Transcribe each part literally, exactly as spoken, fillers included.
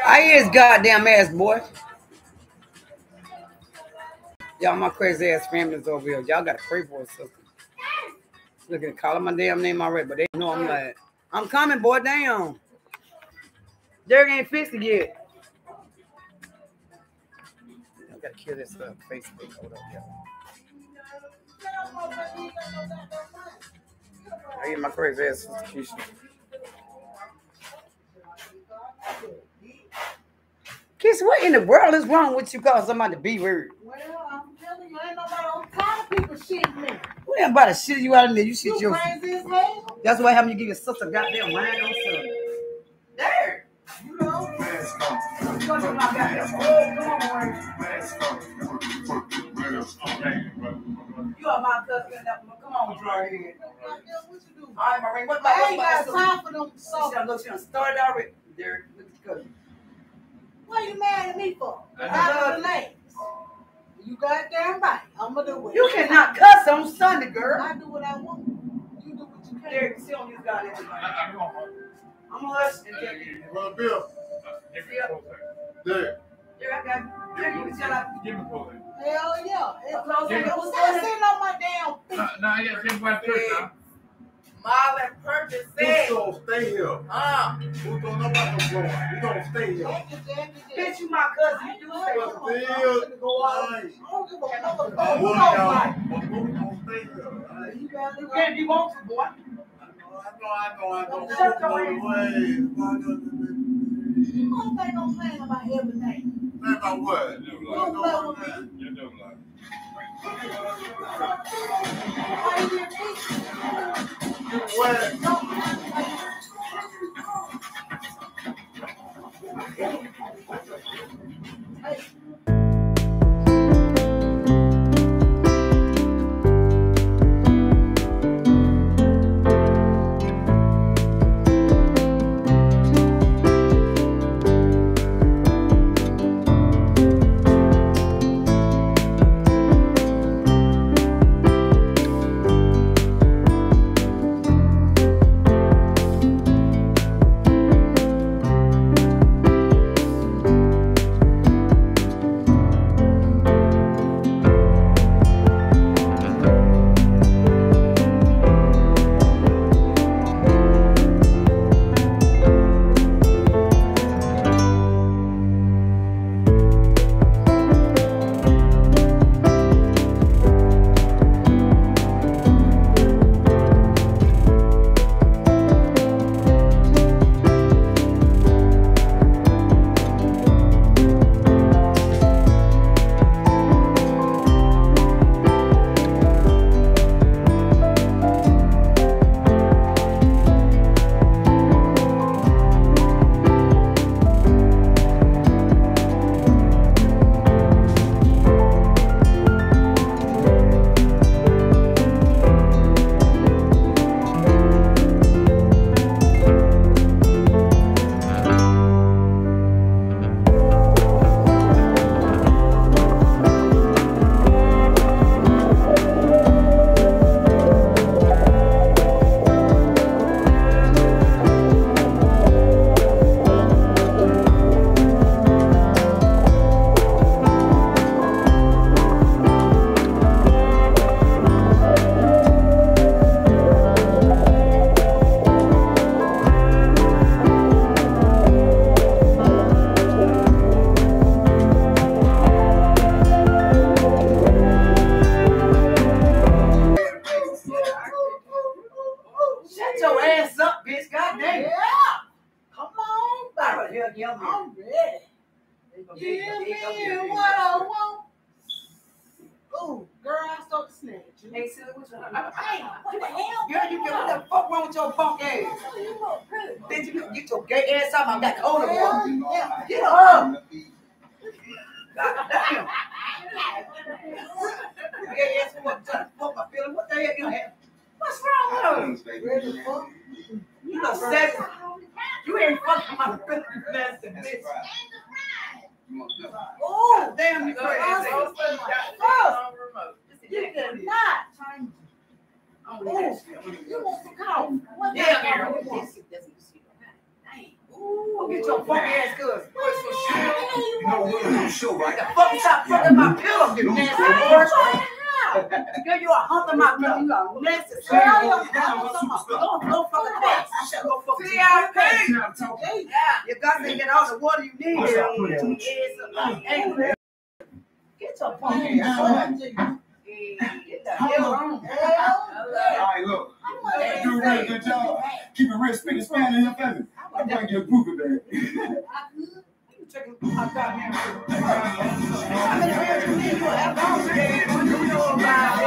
I hear his goddamn ass, boy. Y'all, my crazy ass family's over here. Y'all gotta pray for us, sister. Look at calling my damn name already, but they know I'm like, I'm coming, boy. Damn. Derek ain't fixed it yet. I gotta kill this uh, Facebook. Hold up, y'all. I get my crazy ass sister Keisha. Keisha, what in the world is wrong with you calling somebody B word? Well, I'm telling you, ain't nobody on top of people shit me. What ain't about to shit you out of there? You shit You your. crazy as hell. That's why having you give your sister goddamn wine on Sunday. There. You know. You gonna do my goddamn. Oh, come on, word. You are my cousin. Come on, draw here. What you do? All right, Marie. What I about ain't got time for them. So she done, look, she done started already. There, look at the cousin. What you mad at me for? I I relax. You goddamn right. I'm gonna do what you cannot cuss on Sunday, girl. I do what I want. You do what you can. Derek, sit on this goddamn. I'm gonna hush and tell you. Well, Bill. There. Derek, I got you. Derek, you can tell I. Give me four. Hell yeah. Close It it. was sitting on my damn feet. No, I got ten point three now. Marlon Purchase said. Who's gonna stay here? Uh, Who's gonna know about no going? You gonna stay here? bitch, you my cousin. You do say But Bill, Go out. nice. I don't give a fuck But about who who y'all? don't fight. But who gonna stay here? Right? You gotta You do can't be want to, boy. I know, I know, I know. Shut your I know. You don't think I'm playing about everything. Think about what? You don't play with me. You do like. Why you didn't fix it? What? I'm ready. Give me what I want. Ooh, girl, I start to snatch you. Hey, silly, what's wrong? Hey, what the hell? Girl, you get what the fuck wrong with your punk ass? Oh, you look pretty. Bitch, you get your gay ass out. I got the older Hell one. yeah. Get up. God damn. Gay ass woman trying to fuck my feeling. What the hell you have? What's wrong with her? Ready to fuck? You know, sex. You ain't fucking my feeling, you nasty bitch. Oh, damn, you crazy. Oh, you cannot. Oh, you want some coffee? What Yeah, kind girl. of coffee? Ooh, Go get your funky ass cousin. Put some shit on. You know what? I'm sure, right? The fuck stop fucking my pillow, you nasty boy. Girl, you a hump in my pillow. You a nasty boy. Go, go fucking cross. Shut go fucking T I P. You got to get all the water you need. Get your funky ass on. Get the hell on. All right, look. You do a really good job. Keep it real, speak and span in your family. I'm going to get a groupie bag. Checking my goddamn. How many beers you need? You have all you know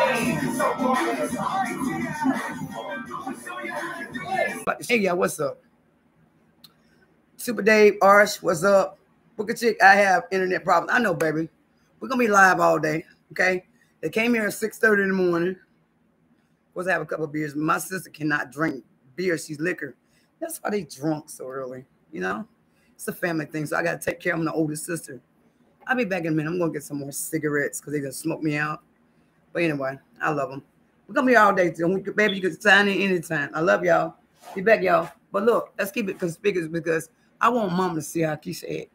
about it. Hey, y'all, what's up? Super Dave, Arsh, what's up? Book a chick, I have internet problems. I know, baby. We're going to be live all day, okay? They came here at six thirty in the morning. Was to have a couple of beers. My sister cannot drink beer. She's liquor. That's why they drunk so early, you know? It's a family thing, so I got to take care of my older sister. I'll be back in a minute. I'm going to get some more cigarettes because they're going to smoke me out. But anyway, I love them. We're going to be all day. Baby, you can sign in anytime. I love y'all. Be back, y'all. But look, let's keep it conspicuous because I want mom to see how Keisha ate.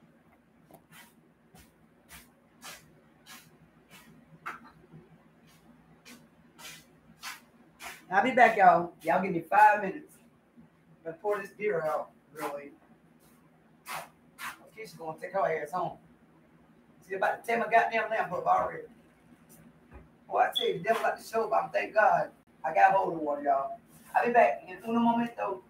I'll be back, y'all. Y'all give me five minutes. Let's pour this beer out, really. She's gonna take her ass home. She's about to tear my goddamn lamp up already. Boy, I tell you, the devil got the show, but thank God I got hold of water, y'all. I'll be back in uno momento.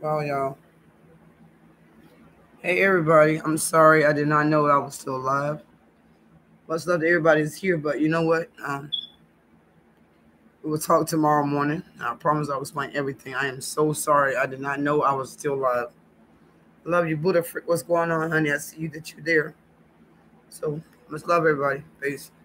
Well, y'all. Hey, everybody. I'm sorry. I did not know I was still alive. Much love to everybody that's here, but you know what? Um, we will talk tomorrow morning. I promise I will explain everything. I am so sorry. I did not know I was still alive. Love you, Buddha. What's going on, honey? I see you that you're there. So, much love, everybody. Peace.